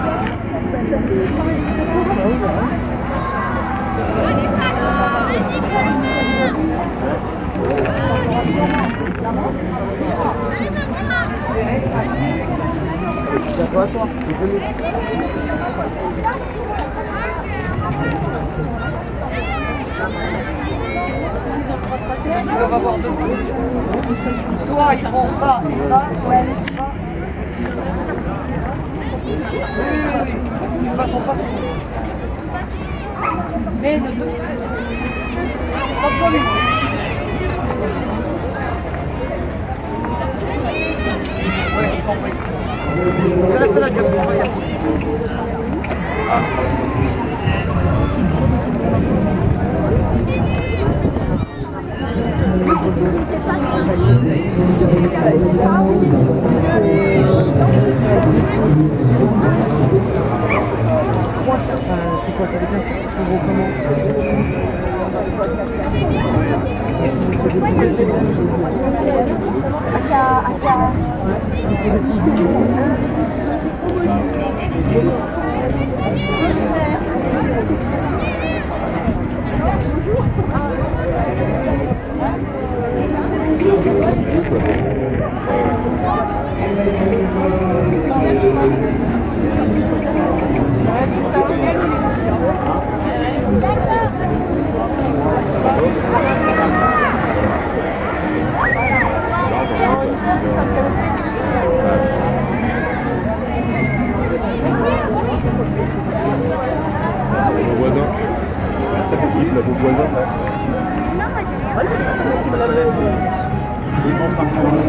Ils doivent avoir deux positions. Soit ils font ça et ça, soit ça. Oui. Ils ne passent pas souvent. Mais le deux. Pas pour lui. Oui, j'ai compris. Je reste là, je regarde. C'est quoi, ça devient plus gros comment? Non, moi j'ai rien.